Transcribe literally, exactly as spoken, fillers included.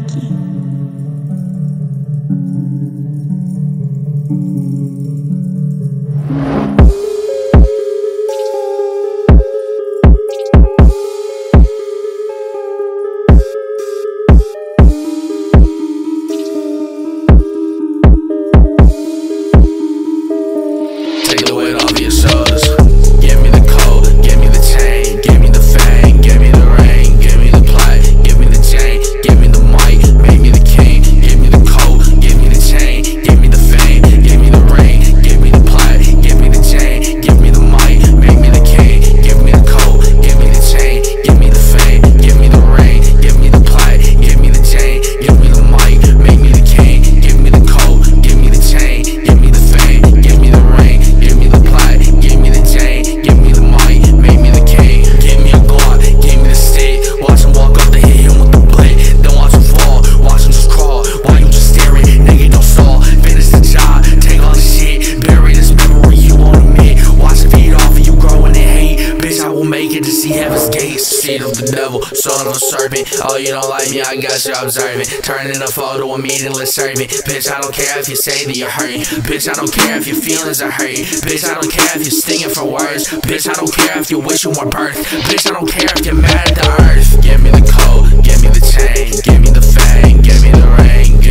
Jackie. Take the weight off your shoulders. Give me the coat, give me the chain, give me the fame, give me the rain, give me the play, give me the chain, give me the mic, make me the king. Give me the coat, give me the chain, give me the fame, give me the rain, give me the play, give me the chain, give me the mic, make me the king. Give me the coat, give me the chain, give me the fame, give me the rain, give me the play, give me the chain, give me the mic, make me the king. Give me the coat, give me the chain, give me the fame, give me the rain. Give me the plot, give me the chain, give me the mic, make me the king. Give me a Glock, give me the stick. Watch him walk up the hill with the blick. Then watch him fall, watch him just crawl. While you just staring, nigga don't stall. Finish the job, take all the shit. Bury this memory you won't admit. Watch it feed off and you growing in hate. Bitch, I will make it to see heaven's gates. Seed of the devil, son of a serpent. Oh, you don't like me, I got you observing. Turning a photo, a meaningless servant. Bitch, I don't care if you say that you're hurting. Bitch, I don't care if your feelings are hurting. Bitch, I don't care if you're stinging for words. Bitch, I don't care if you wish you were birth. Bitch, I don't care if you're mad at the earth. Give me the coat, give me the chain, give me the fame, give me the rain,